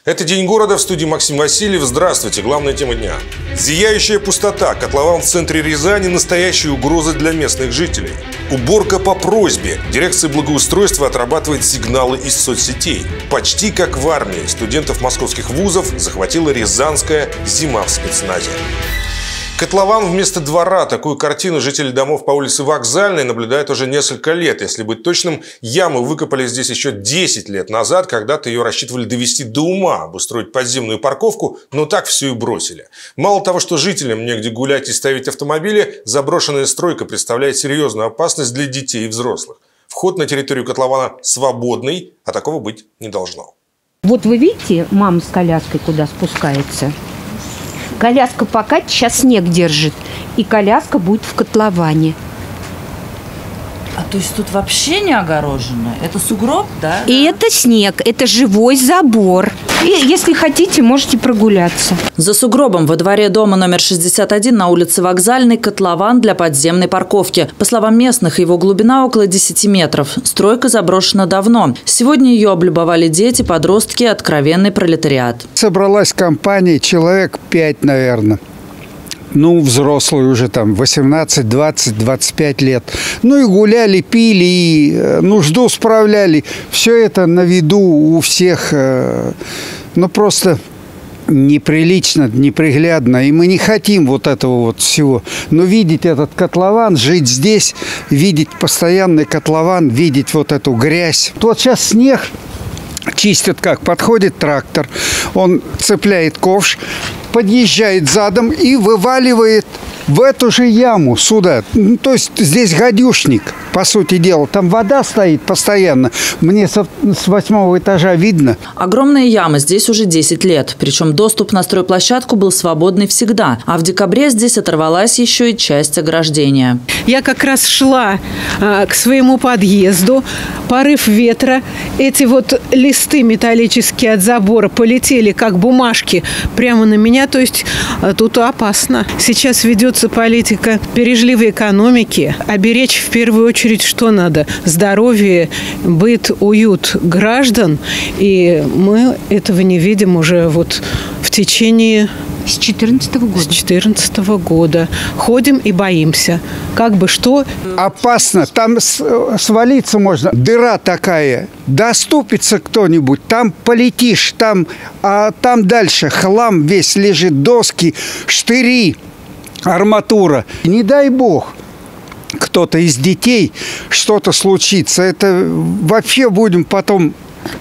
Это «День города», в студии Максим Васильев. Здравствуйте. Главная тема дня. Зияющая пустота. Котлован в центре Рязани – настоящая угроза для местных жителей. Уборка по просьбе. Дирекция благоустройства отрабатывает сигналы из соцсетей. Почти как в армии. Студентов московских вузов захватила рязанская зима в спецназе. Котлован вместо двора. Такую картину жители домов по улице Вокзальной наблюдают уже несколько лет. Если быть точным, яму выкопали здесь еще 10 лет назад. Когда-то ее рассчитывали довести до ума, обустроить подземную парковку, но так все и бросили. Мало того, что жителям негде гулять и ставить автомобили, заброшенная стройка представляет серьезную опасность для детей и взрослых. Вход на территорию котлована свободный, а такого быть не должно. Вот вы видите, мама с коляской куда спускается? Коляска пока сейчас снег держит, и коляска будет в котловане. А то есть тут вообще не огорожено? Это сугроб, да? И это снег, это живой забор. И если хотите, можете прогуляться. За сугробом во дворе дома номер 61 на улице Вокзальной котлован для подземной парковки. По словам местных, его глубина около 10 метров. Стройка заброшена давно. Сегодня ее облюбовали дети, подростки, откровенный пролетариат. Собралась компания, человек 5, наверное. Ну, взрослые уже там 18, 20, 25 лет. Ну и гуляли, пили, и нужду справляли. Все это на виду у всех. Ну, просто неприлично, неприглядно. И мы не хотим вот этого вот всего. Но видеть этот котлован, жить здесь, видеть постоянный котлован, видеть вот эту грязь. Вот сейчас снег чистят как? Подходит трактор, он цепляет ковш, подъезжает задом и вываливает в эту же яму сюда. Ну, то есть здесь гадюшник, по сути дела. Там вода стоит постоянно. Мне с 8-го этажа видно. Огромная яма здесь уже 10 лет. Причем доступ на стройплощадку был свободный всегда. А в декабре здесь оторвалась еще и часть ограждения. Я как раз шла к своему подъезду. Порыв ветра. Эти вот листы металлические от забора полетели, как бумажки, прямо на меня. То есть тут опасно. Сейчас ведется политика бережливой экономики. Оберечь в первую очередь что надо? Здоровье, быт, уют граждан. И мы этого не видим уже вот в течение... С 2014 года. С 2014 года. Ходим и боимся. Как бы что... Опасно. Там свалиться можно. Дыра такая. Доступится кто-нибудь. Там полетишь. А там дальше хлам весь лежит. Доски, штыри, арматура. Не дай бог, кто-то из детей что-то случится. Это вообще будем потом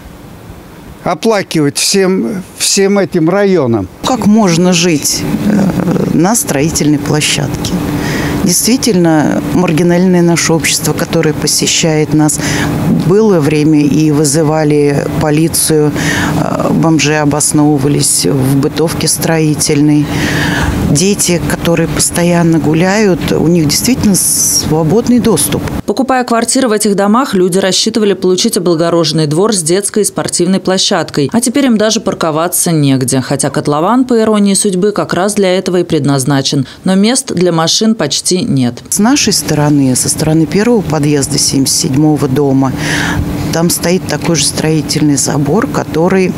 оплакивать всем этим районам. Как можно жить на строительной площадке? Действительно, маргинальное наше общество, которое посещает нас, было время и вызывали полицию, бомжи обосновывались в бытовке строительной. Дети, которые постоянно гуляют, у них действительно свободный доступ. Покупая квартиры в этих домах, люди рассчитывали получить облагороженный двор с детской и спортивной площадкой. А теперь им даже парковаться негде. Хотя котлован, по иронии судьбы, как раз для этого и предназначен. Но мест для машин почти нет. С нашей стороны, со стороны первого подъезда 77-го дома, там стоит такой же строительный забор, который,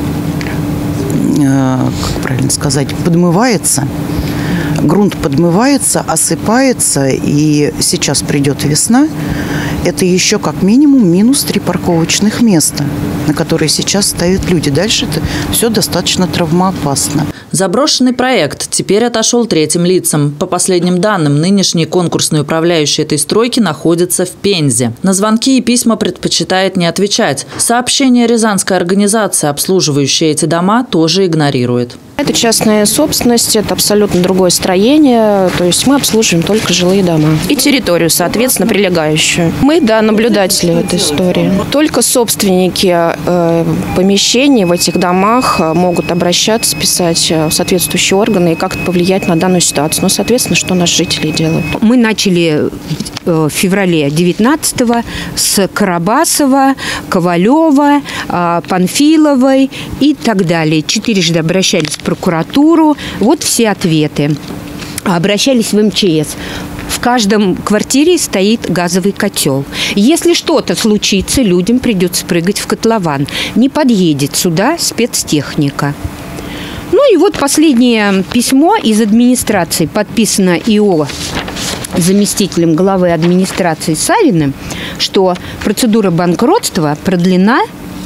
как правильно сказать, подмывается. Грунт подмывается, осыпается, и сейчас придет весна. Это еще как минимум минус 3 парковочных места, на которые сейчас ставят люди. Дальше это все достаточно травмоопасно. Заброшенный проект теперь отошел третьим лицам. По последним данным, нынешний конкурсный управляющий этой стройки находится в Пензе. На звонки и письма предпочитает не отвечать. Сообщения рязанской организации, обслуживающей эти дома, тоже игнорирует. Это частная собственность, это абсолютно другое строение. То есть мы обслуживаем только жилые дома. И территорию, соответственно, прилегающую. Мы, да, наблюдатели в этой истории. Только собственники помещений в этих домах могут обращаться, писать в соответствующие органы и как-то повлиять на данную ситуацию. Ну, соответственно, что наши жители делают. Мы начали в феврале 19-го с Карабасова, Ковалева, Панфиловой и так далее. 4 обращались в прокуратуру. Вот все ответы. Обращались в МЧС. В каждом квартире стоит газовый котел. Если что-то случится, людям придется прыгать в котлован. Не подъедет сюда спецтехника. Ну и вот последнее письмо из администрации, подписано ИО заместителем главы администрации Савиным, что процедура банкротства продлена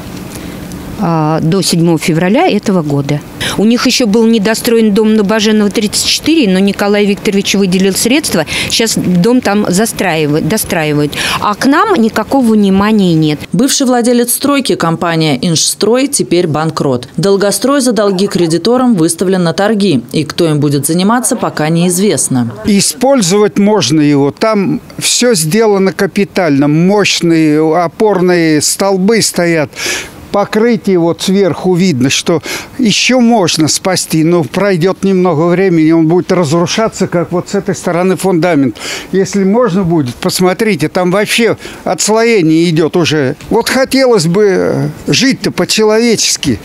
до 7 февраля этого года. У них еще был недостроен дом на Баженова, 34, но Николай Викторович выделил средства. Сейчас дом там достраивают. А к нам никакого внимания нет. Бывший владелец стройки, компания «Инжстрой», теперь банкрот. Долгострой за долги кредиторам выставлен на торги. И кто им будет заниматься, пока неизвестно. Использовать можно его. Там все сделано капитально. Мощные опорные столбы стоят. Покрытие вот сверху видно, что еще можно спасти, но пройдет немного времени, он будет разрушаться, как вот с этой стороны фундамент. Если можно будет, посмотрите, там вообще отслоение идет уже. Вот хотелось бы жить-то по-человечески,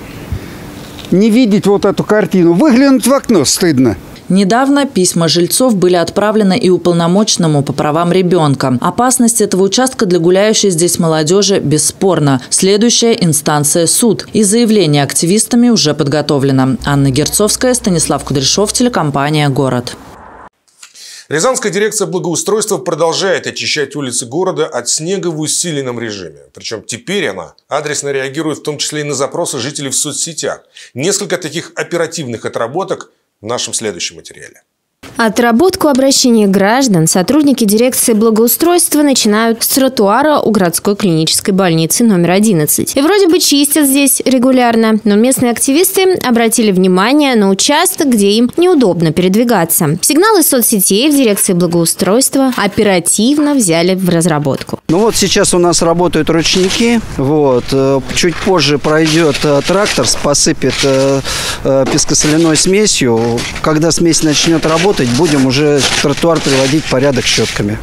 не видеть вот эту картину. Выглянуть в окно стыдно. Недавно письма жильцов были отправлены и уполномоченному по правам ребенка. Опасность этого участка для гуляющей здесь молодежи бесспорна. Следующая инстанция – суд. И заявление активистами уже подготовлено. Анна Герцовская, Станислав Кудряшов, телекомпания «Город». Рязанская дирекция благоустройства продолжает очищать улицы города от снега в усиленном режиме. Причем теперь она адресно реагирует в том числе и на запросы жителей в соцсетях. Несколько таких оперативных отработок в нашем следующем материале. Отработку обращений граждан сотрудники дирекции благоустройства начинают с тротуара у городской клинической больницы номер 11. И вроде бы чистят здесь регулярно, но местные активисты обратили внимание на участок, где им неудобно передвигаться. Сигналы соцсетей в дирекции благоустройства оперативно взяли в разработку. Ну вот сейчас у нас работают ручники. Вот. Чуть позже пройдет трактор, посыпет пескосоляной смесью. Когда смесь начнет работать, будем уже тротуар приводить в порядок щетками.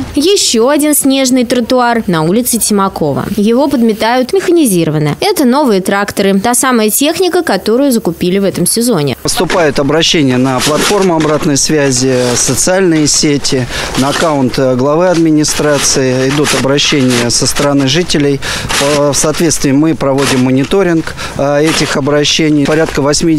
Еще один снежный тротуар на улице Тимакова. Его подметают механизированно. Это новые тракторы, та самая техника, которую закупили в этом сезоне. Поступают обращения на платформу обратной связи, социальные сети, на аккаунт главы администрации. Идут обращения со стороны жителей. В соответствии мы проводим мониторинг этих обращений. Порядка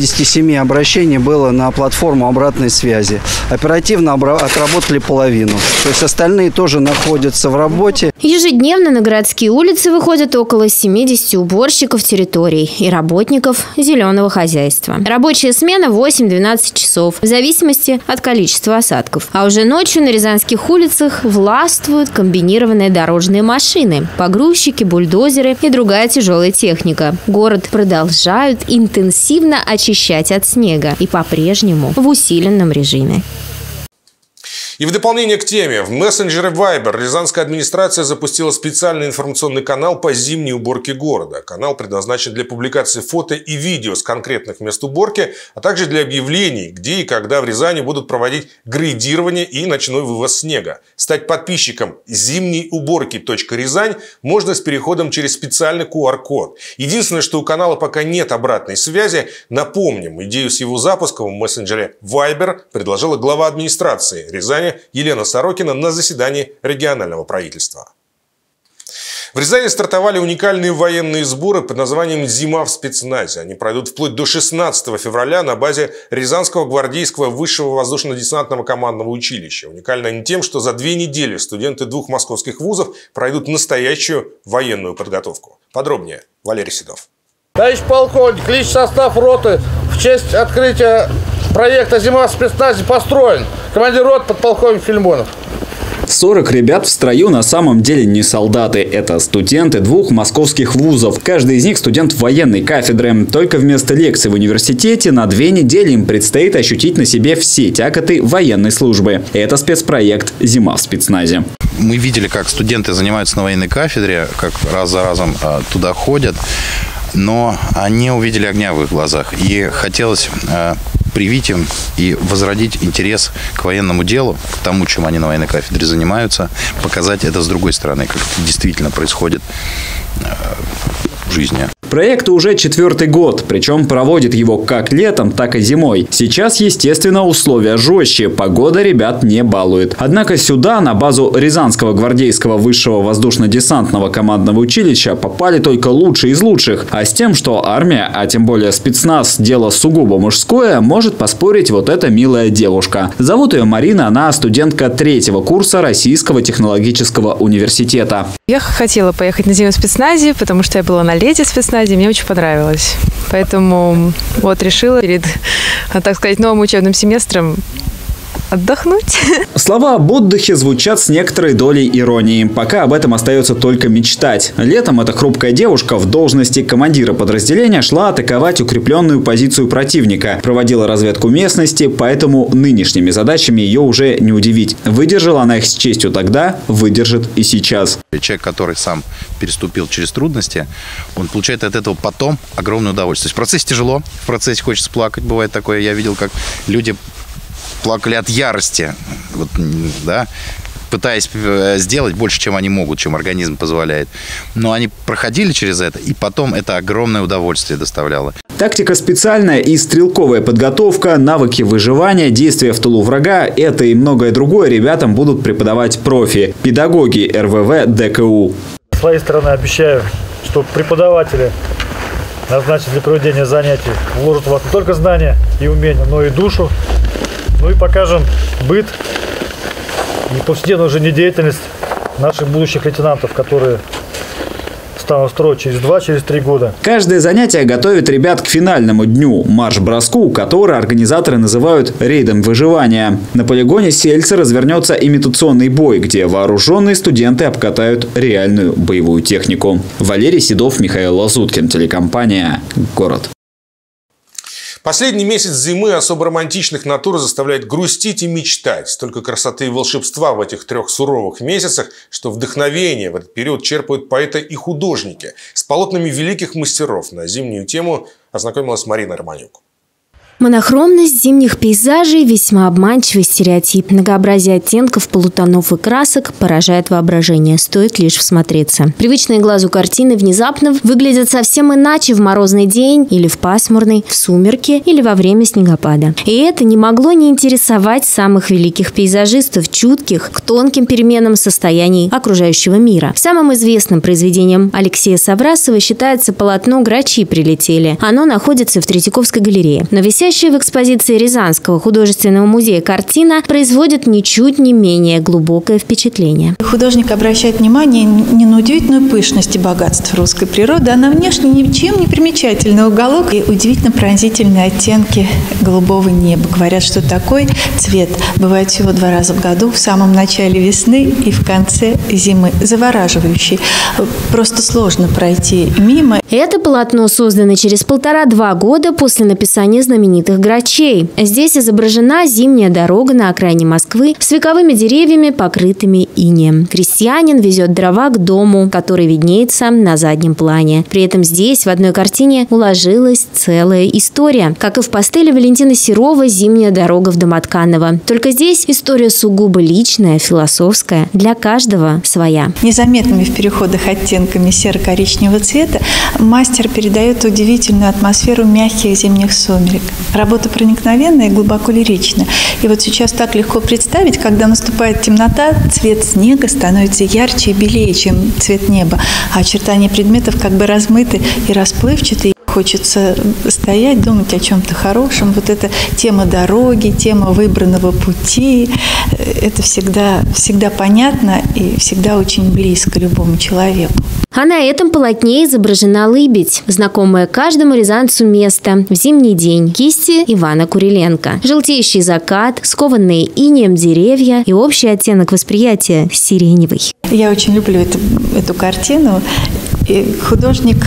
87 обращений было на платформу обратной связи. Оперативно отработали половину. То есть остальные тоже находятся в работе. Ежедневно на городские улицы выходят около 70 уборщиков территорий и работников зеленого хозяйства. Рабочая смена 8-12 часов, в зависимости от количества осадков. А уже ночью на рязанских улицах властвуют комбинированные дорожные машины, погрузчики, бульдозеры и другая тяжелая техника. Город продолжают интенсивно очищать от снега и по-прежнему в усиленном режиме. И в дополнение к теме, в мессенджере Viber рязанская администрация запустила специальный информационный канал по зимней уборке города. Канал предназначен для публикации фото и видео с конкретных мест уборки, а также для объявлений, где и когда в Рязани будут проводить грейдирование и ночной вывоз снега. Стать подписчиком зимней уборки.Рязань можно с переходом через специальный QR-код. Единственное, что у канала пока нет обратной связи. Напомним, идею с его запуском в мессенджере Viber предложила глава администрации Рязани Елена Сорокина на заседании регионального правительства. В Рязани стартовали уникальные военные сборы под названием «Зима в спецназе». Они пройдут вплоть до 16 февраля на базе Рязанского гвардейского высшего воздушно-десантного командного училища. Уникально они тем, что за 2 недели студенты 2 московских вузов пройдут настоящую военную подготовку. Подробнее Валерий Седов. Товарищ полковник, личный состав роты в честь открытия проекта «Зима в спецназе» построен. Командир роты подполковник Фильмонов. 40 ребят в строю на самом деле не солдаты. Это студенты 2 московских вузов. Каждый из них студент военной кафедры. Только вместо лекций в университете на 2 недели им предстоит ощутить на себе все тяготы военной службы. Это спецпроект «Зима в спецназе». Мы видели, как студенты занимаются на военной кафедре, как раз за разом туда ходят. Но они увидели огня в их глазах. И хотелось привить им и возродить интерес к военному делу, к тому, чем они на военной кафедре занимаются, показать это с другой стороны, как это действительно происходит в жизни. Проекту уже 4-й год, причем проводит его как летом, так и зимой. Сейчас, естественно, условия жестче, погода ребят не балует. Однако сюда, на базу Рязанского гвардейского высшего воздушно-десантного командного училища, попали только лучшие из лучших. А с тем, что армия, а тем более спецназ, дело сугубо мужское, может поспорить вот эта милая девушка. Зовут ее Марина, она студентка 3-го курса Российского технологического университета. Я хотела поехать на зиму в спецназе, потому что я была на лете в спецназе, мне очень понравилось. Поэтому вот решила перед, так сказать, новым учебным семестром отдохнуть. Слова об отдыхе звучат с некоторой долей иронии. Пока об этом остается только мечтать. Летом эта хрупкая девушка в должности командира подразделения шла атаковать укрепленную позицию противника. Проводила разведку местности, поэтому нынешними задачами ее уже не удивить. Выдержала она их с честью тогда, выдержит и сейчас. Человек, который сам переступил через трудности, он получает от этого потом огромное удовольствие. То есть в процессе тяжело, в процессе хочется плакать. Бывает такое. Я видел, как люди плакали от ярости, вот, да, пытаясь сделать больше, чем они могут, чем организм позволяет. Но они проходили через это, и потом это огромное удовольствие доставляло. Тактика специальная и стрелковая подготовка, навыки выживания, действия в тылу врага – это и многое другое ребятам будут преподавать профи, педагоги РВВ ДКУ. С своей стороны обещаю, что преподаватели, назначенные для проведения занятий, вложат в вас не только знания и умения, но и душу. Ну и покажем быт и повседневную жизнедеятельность наших будущих лейтенантов, которые станут строить через 2-3 года. Каждое занятие готовит ребят к финальному дню – марш-броску, который организаторы называют рейдом выживания. На полигоне Сельца развернется имитационный бой, где вооруженные студенты обкатают реальную боевую технику. Валерий Седов, Михаил Лазуткин, телекомпания «Город». Последний месяц зимы особо романтичных натур заставляет грустить и мечтать. Столько красоты и волшебства в этих 3 суровых месяцах, что вдохновение в этот период черпают поэты и художники. С полотнами великих мастеров на зимнюю тему ознакомилась Марина Романюк. Монохромность зимних пейзажей – весьма обманчивый стереотип. Многообразие оттенков, полутонов и красок поражает воображение, стоит лишь всмотреться. Привычные глазу картины внезапно выглядят совсем иначе в морозный день или в пасмурный, в сумерки или во время снегопада. И это не могло не интересовать самых великих пейзажистов, чутких к тонким переменам состояний окружающего мира. Самым известным произведением Алексея Саврасова считается полотно «Грачи прилетели». Оно находится в Третьяковской галерее. Но висящая в экспозиции Рязанского художественного музея картина производит ничуть не менее глубокое впечатление. Художник обращает внимание не на удивительную пышность и богатство русской природы, а на внешне ничем не примечательный уголок и удивительно пронзительные оттенки голубого неба. Говорят, что такой цвет бывает всего 2 раза в году, в самом начале весны и в конце зимы. Завораживающий. Просто сложно пройти мимо. Это полотно создано через 1,5-2 года после написания знаменитых «Грачей». Здесь изображена зимняя дорога на окраине Москвы с вековыми деревьями, покрытыми инеем. Крестьянин везет дрова к дому, который виднеется на заднем плане. При этом здесь в одной картине уложилась целая история. Как и в пастели Валентина Серова «Зимняя дорога» в Домотканово. Только здесь история сугубо личная, философская, для каждого своя. Незаметными в переходах оттенками серо-коричневого цвета мастер передает удивительную атмосферу мягких зимних сумерек. Работа проникновенная и глубоко лиричная. И вот сейчас так легко представить, когда наступает темнота, цвет снега становится ярче и белее, чем цвет неба, а очертания предметов как бы размыты и расплывчаты. Хочется стоять, думать о чем-то хорошем. Вот эта тема дороги, тема выбранного пути, это всегда понятно и всегда очень близко любому человеку. А на этом полотне изображена лыбедь, знакомое каждому рязанцу место в зимний день. Кисти Ивана Куриленко. Желтеющий закат, скованные инеем деревья и общий оттенок восприятия сиреневый. Я очень люблю эту картину. И художник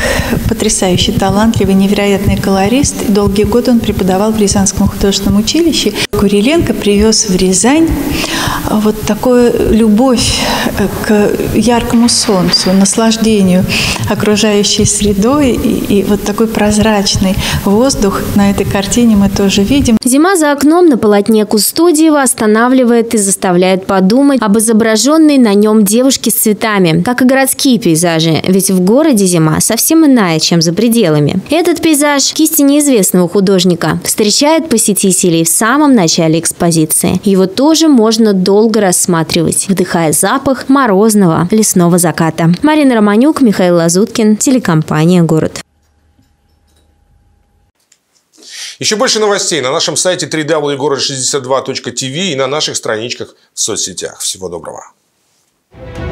потрясающий, талантливый, невероятный колорист. Долгие годы он преподавал в Рязанском художественном училище. Куриленко привез в Рязань вот такую любовь к яркому солнцу, наслаждению окружающей средой и вот такой прозрачный воздух на этой картине мы тоже видим. Зима за окном на полотне Кустодиева останавливает и заставляет подумать об изображенной на нем девушке с цветами, как и городские пейзажи, ведь в городе зима совсем иная, чем за пределами. Этот пейзаж кисти неизвестного художника встречает посетителей в самом начале экспозиции. Его тоже можно долго рассматривать, вдыхая запах морозного лесного заката. Марина Романюк, Михаил Лазуткин, телекомпания «Город». Еще больше новостей на нашем сайте www.город62.tv и на наших страничках в соцсетях. Всего доброго.